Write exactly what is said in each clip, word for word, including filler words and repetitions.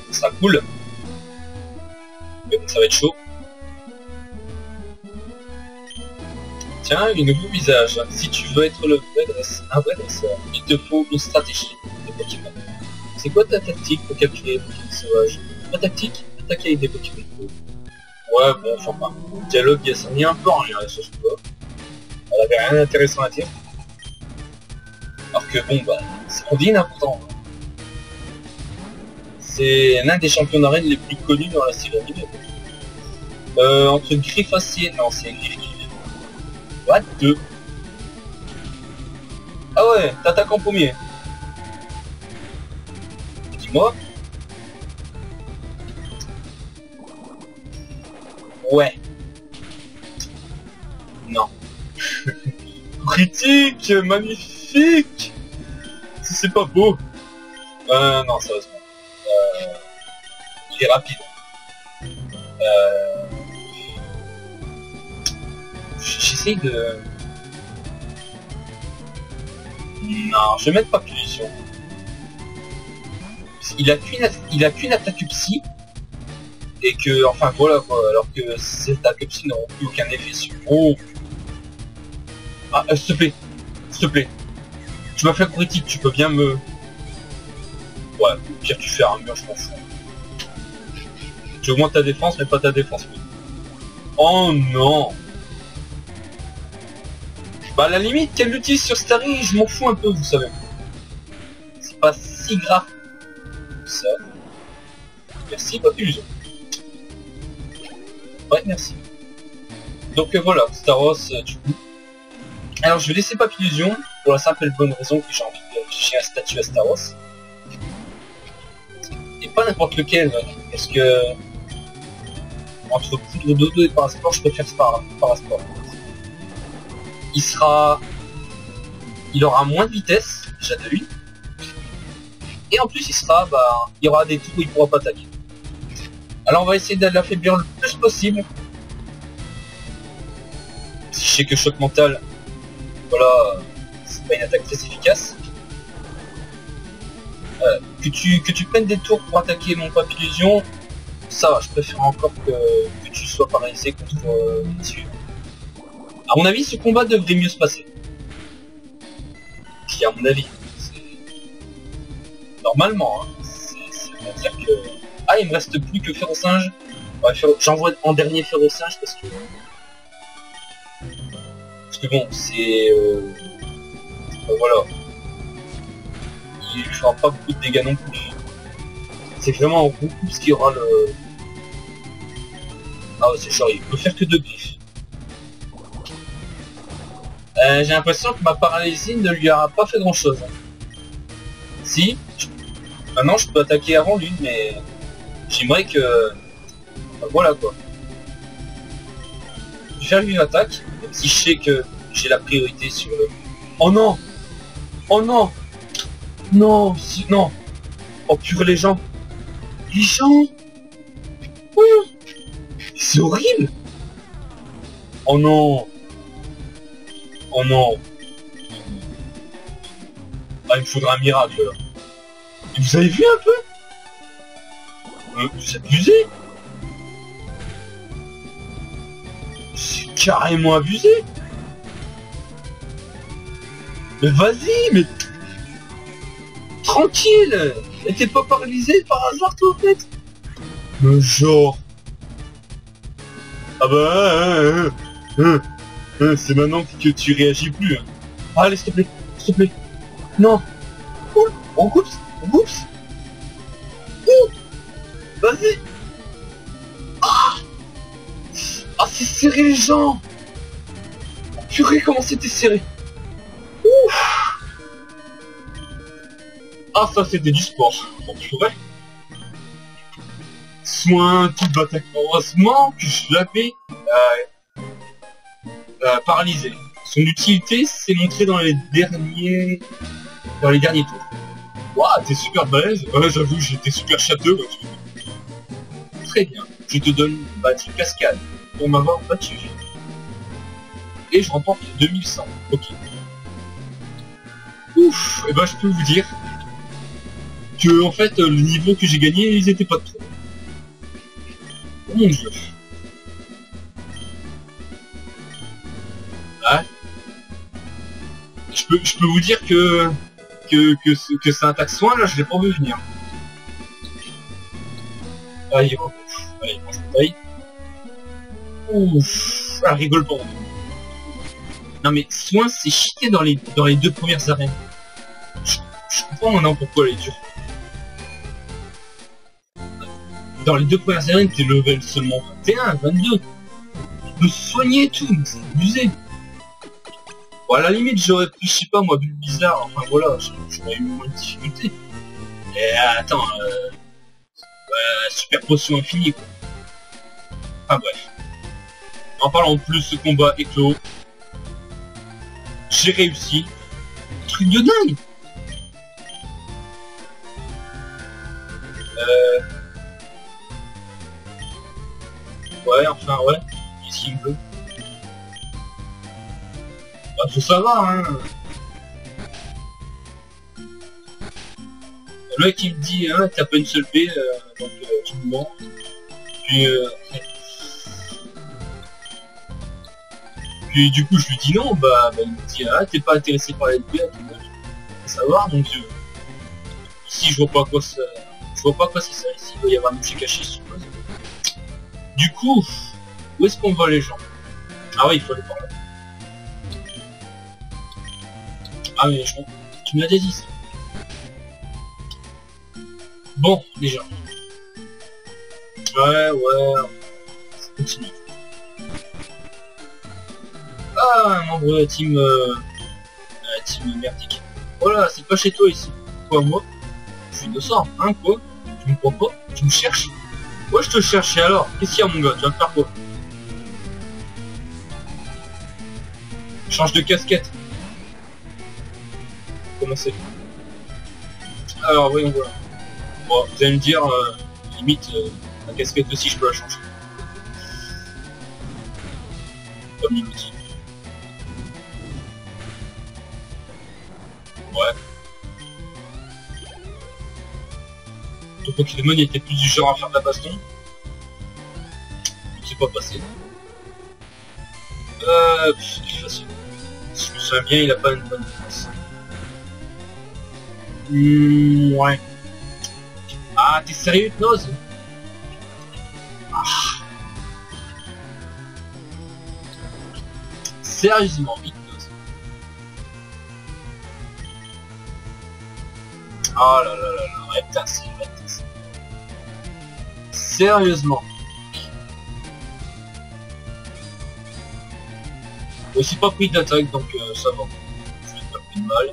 Ça sera cool. Mais bon, ça va être chaud. Tiens, un nouveau visage. Si tu veux être le vrai dresseur, un vrai dresseur, il te faut une stratégie de Pokémon. C'est quoi ta tactique pour capturer les Pokémon sauvages? Ma tactique? Attaquer avec des Pokémon. Ouais, bon, enfin pas. Le dialogue, il s'en est un peu en rien sur ce coup. Elle avait rien d'intéressant à dire. Alors que bon, bah, on dit n'importe. C'est l'un des champions d'arène les plus connus dans la série animée. Euh, entre Griffacier, non, c'est Griff. What deux. Ah ouais, t'attaques en premier. Dis-moi. Ouais. Non. Critique, magnifique. Si c'est pas beau. Euh, non, sérieusement. Euh, il est rapide. Euh, J'essaye de... Non, je vais mettre pas punition. Il a qu'une il a qu'une attaque psy. Et que, enfin voilà quoi, alors que ces attaques psy n'auront plus aucun effet sur... Oh. Ah, euh, s'il te plaît, s'il te plaît. Tu m'as fait critique, tu peux bien me... Ouais, au pire tu fais un mur, je m'en fous. Tu augmentes ta défense, mais pas ta défense. Oh non. Bah à la limite, qu'elle l'utilise sur Starry, je m'en fous un peu, vous savez. C'est pas si grave. Ça. Merci, pas plus. Ouais, merci. Donc euh, voilà, Staros, euh, du coup. Alors je vais laisser Papillusion, pour la simple et bonne raison que j'ai envie de afficher un statut à Staros. Et pas n'importe lequel, parce que... Entre Poudre Dodo et Parasport, je préfère Par Parasport. Il sera... Il aura moins de vitesse, déjà de lui. Et en plus il sera, bah... Il y aura des tours où il pourra pas attaquer. Alors on va essayer de l'affaiblir le plus possible. Si je sais que choc mental, voilà, c'est pas une attaque très efficace. Euh, que tu que tu prennes des tours pour attaquer mon Papillusion, ça va, je préfère encore que, que tu sois paralysé contre euh, les yeux. À mon avis, ce combat devrait mieux se passer. Qui à mon avis, normalement, hein, c'est-à-dire que... Ah, il me reste plus que Férocinge. Ouais, j'envoie en dernier Férocinge parce que... Parce que bon, c'est... Euh... Bon, voilà. Il fera pas beaucoup de dégâts non plus. C'est vraiment en groupe ce qu'il y aura le... Ah ouais, c'est genre, il peut faire que deux griffes. Euh, J'ai l'impression que ma paralysie ne lui a pas fait grand chose. Si, je... maintenant je peux attaquer avant lui, mais... J'aimerais que... Enfin, voilà quoi. Je vais faire une attaque, même si je sais que j'ai la priorité sur le... Oh non. Oh non. Non, si, non. Oh purée les gens. Les gens. C'est horrible. Oh non. Oh non. Ah, il me faudra un miracle là. Et vous avez vu un peu? Euh, vous abusez. C'est carrément abusé. Mais vas-y, mais... Tranquille. Et t'es pas paralysé par hasard toi en fait? Mais genre... Ah bah... Euh, euh, euh, c'est maintenant que tu réagis plus. Hein. Ah, allez, s'il te plaît. S'il te plaît. Non. Cool. On coupe. On coupe. Vas-y. Ah, ah c'est serré les gens. Purée, comment c'était serré. Ouf. Ah, ça c'était du sport. Bon, purée. Soin, toute bataille. Heureusement que je l'avais euh, euh, paralysé. Son utilité s'est montrée dans les derniers dans les derniers tours. Waouh, t'es super balèze. Ouais, j'avoue, j'étais super châteux. Ouais. Très bien. Je te donne une batterie cascade pour m'avoir battu. Et je remporte deux mille cent. Ok. Ouf. Et ben, je peux vous dire que en fait le niveau que j'ai gagné, ils étaient pas de trop. Oh mon dieu. Ouais. Je peux, je peux vous dire que que que, que c'est un taxe soin là, je l'ai pas vu venir. Allez, oh, allez, mange le taille. Ouf, elle rigole pas. Non mais soin c'est cheaté dans les dans les deux premières arènes. Je, je comprends maintenant pourquoi elle est dure. Dans les deux premières arènes, t'es level seulement vingt et un, vingt-deux. Tu peux soigner et tout, mais c'est abusé. Bon, à la limite, j'aurais pris, je sais pas moi, bulle bizarre, enfin voilà, j'aurais eu moins de difficultés. Et attends, euh, euh, super potion infinie quoi. Enfin bref. En parlant plus, ce combat est clos. J'ai réussi. Truc de dingue. Euh... Ouais, enfin ouais. Qu'est-ce qu'il me veut? Bah tout ça va hein. Le mec il me dit hein, t'as pas une seule paix, euh, donc euh, tu me mens. Puis euh... Puis du coup je lui dis non, bah, bah il me dit ah t'es pas intéressé par la L P, tu veux savoir, donc euh, ici je vois pas quoi ça. Je vois pas quoi c'est ça ici, il doit y avoir un objet caché je suppose. Du coup, où est-ce qu'on va les gens? Ah oui il faut aller par là. Ah mais je... tu me l'as déjà dit ça. Bon les gens. Ouais ouais. Ça continue. Ah, un membre de la team... Euh, la team merdique. Voilà, c'est pas chez toi ici. Quoi, moi? Je suis innocent, hein, quoi? Tu me crois pas? Tu me cherches? Ouais, je te cherche, et alors? Qu'est-ce qu'il y a, mon gars? Tu vas me faire quoi? Change de casquette. Comment c'est? Alors, voyons voir. Bon, vous allez me dire, euh, limite, euh, la casquette aussi, je peux la changer. Comme limite. Ouais. Ton Pokémon il était plus du genre à faire de la baston. C'est pas passé. Euh, c'est facile. Si je me souviens bien, il a pas une bonne défense. Mmh, ouais. Ah, t'es sérieux, Hypnose? Ah. Sérieusement, Hypnose. Oh là là là là, ouais, putain, c'est vrai. Sérieusement. Je suis pas pris d'attaque, donc euh, ça va. Je vais pas plus de mal.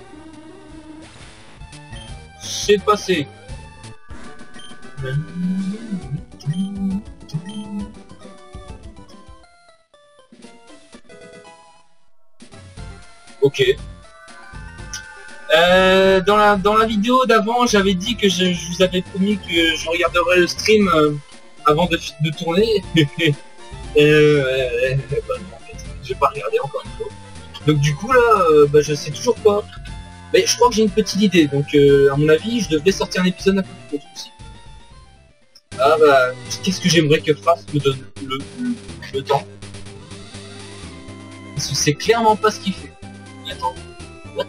C'est passé. Ok. Euh, dans la dans la vidéo d'avant, j'avais dit que je, je vous avais promis que je regarderais le stream euh, avant de, de tourner. euh, euh, bah non, en fait, j'ai pas regardé encore une fois. Donc du coup là, euh, bah, je sais toujours pas. Mais je crois que j'ai une petite idée. Donc euh, à mon avis, je devrais sortir un épisode un peu plus court aussi. Ah bah, qu'est-ce que j'aimerais que Phrase me donne le, le, le temps. Parce que c'est clairement pas ce qu'il fait. Mais attends, what?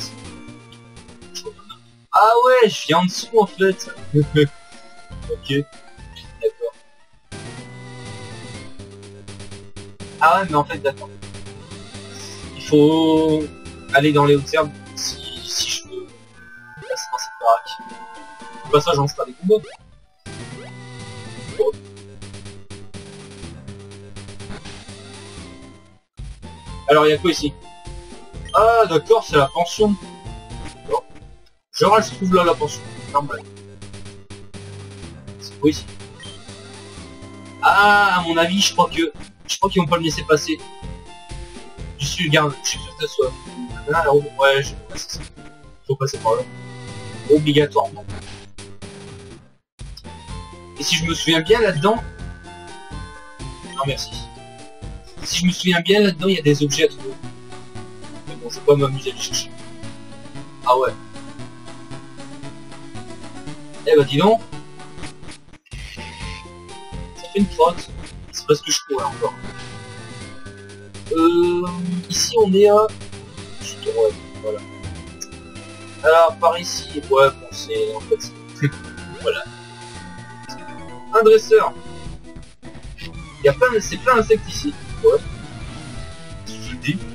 Ah ouais, je viens en dessous en fait. Ok, d'accord. Ah ouais, mais en fait, d'accord. Il faut aller dans les hautes herbes si, si je veux passer dans cette baraque. Au passage, j'en ferai des combats. Bon. Alors, il y a quoi ici? Ah d'accord, c'est la pension. Genre elle se trouve là la pension, normal. C'est quoi ici? Ah, à mon avis, je crois que je crois qu'ils vont pas le laisser passer. Je suis le garde, je suis sûr que ça soit. Ah, ouais, je... ouais, c'est ça. Faut passer par là. Obligatoirement. Et si je me souviens bien là-dedans. Non merci. Si je me souviens bien là-dedans, il y a des objets à trouver. Mais bon, je vais pas m'amuser à les chercher. Ah ouais. Eh bah dis donc. Ça fait une trotte. C'est parce que je cours là encore. Euh, ici on est à... Ouais, voilà. Alors par ici, ouais bon c'est en fait c'est... Voilà. Un dresseur. Il y a plein, c'est plein d'insectes ici. Ouais. Je le dis.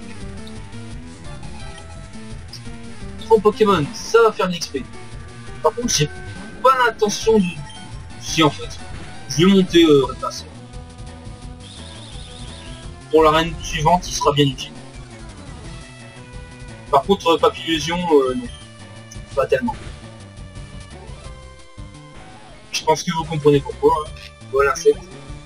Trois Pokémon, ça va faire de l'X P. Par contre j'ai pas l'intention de... Si en fait. Je vais monter euh, repasser. Pour l'arène suivante, il sera bien utile. Par contre, Papillusion, euh, non. Pas tellement. Je pense que vous comprenez pourquoi. Hein. Voilà l'insecte.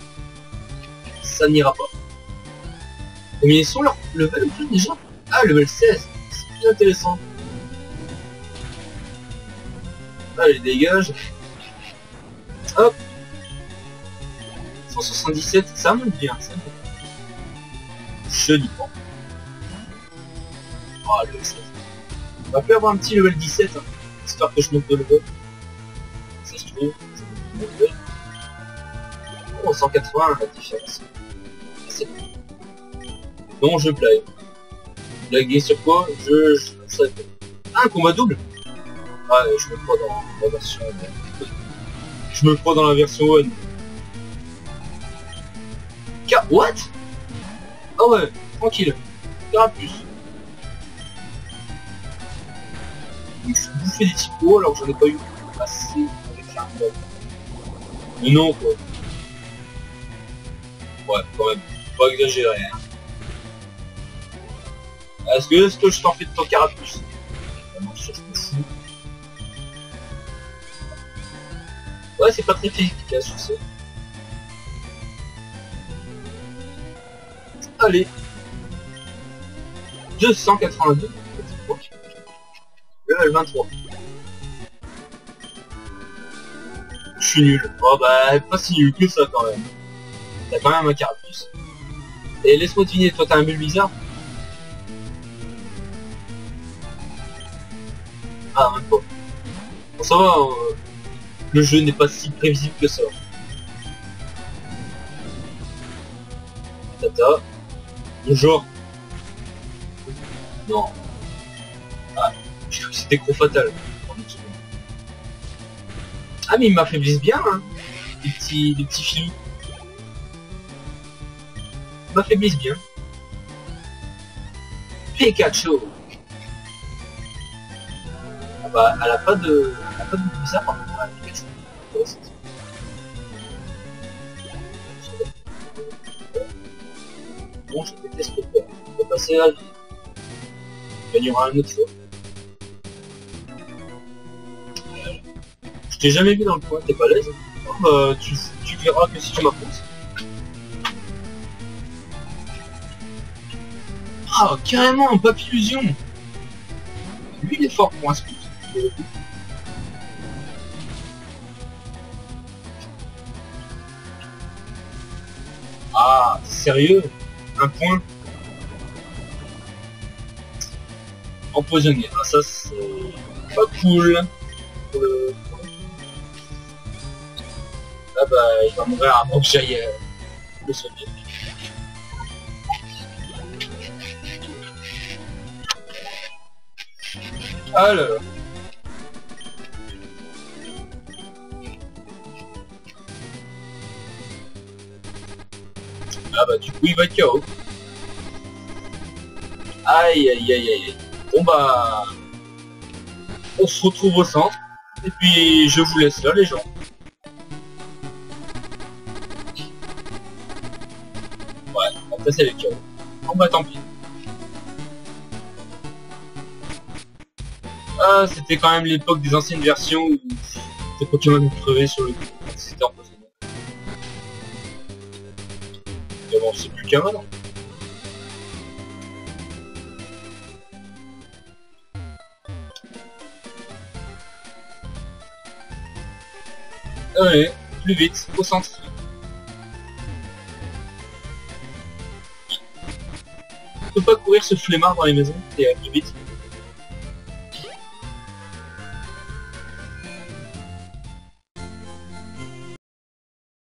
Ça n'ira pas. Mais ils sont leur level ou plus déjà? Ah, level seize. C'est plus intéressant. Allez, dégage. Hop. cent soixante-dix-sept, ça monte bien, ça. Je dis pas. Ah, level seize. On va faire avoir un petit level dix-sept, hein, histoire que je monte de level. Ça se trouve, ça monte de level. Oh, cent quatre-vingts, la différence. C'est cool. Non, je blague. Blaguer sur quoi? Je... je sais pas. Ah, un combat double. Ah, je me crois dans la version... Je me crois dans la version one. Car... What? Ah ouais, tranquille. Carapuce. Je suis bouffé des typos alors que j'en ai pas eu assez avec la mode. Mais non quoi. Ouais, quand même. Pas exagérer. Hein. Est-ce que, est-ce que je t'en fais de ton carapuce? Non, je me fous. Ouais, c'est pas très efficace, je sais. Allez. deux cent quatre-vingt-deux. Level vingt-trois. Je suis nul. Oh bah, pas si nul que ça quand même. T'as quand même un carapuce. Et laisse-moi deviner, toi t'as un bulle bizarre. Ah, même pas. Bon, ça va, euh, le jeu n'est pas si prévisible que ça. Tata. Bonjour. Non. Ah, j'ai cru que c'était gros fatal. Ah, mais ils m'affaiblissent bien, hein. Des petits, des petits filous. Ils m'affaiblissent bien. Pikachu. Ah bah, elle a pas de... Elle a pas de bizarre par contre, la Pikachu. Bon, je déteste le peur. On va passer à la vie. Il y aura une autre fois. Je t'ai jamais vu dans le coin, t'es pas à l'aise? Oh, bah, tu, tu verras que si tu m'apposes. Ah, carrément, un Papillusion. Lui, il est fort pour un scout. Ah, sérieux? Un point? Empoisonné. Ah, ça, c'est pas cool. Euh... Ah bah, il va mourir avant que j'aille euh, le soigner. Alors... Ah bah du coup il va être K O. Aïe aïe aïe aïe. Bon bah... On se retrouve au centre. Et puis je vous laisse là les gens. Ouais, après c'est les K O. Bon bah tant pis. Ah, c'était quand même l'époque des anciennes versions où les Pokémon crevaient sur le coup. C'était empoisonné. Mais bon, c'est plus le cas maintenant. Allez, plus vite, au centre. On peut pas courir ce flemmard dans les maisons, et plus vite.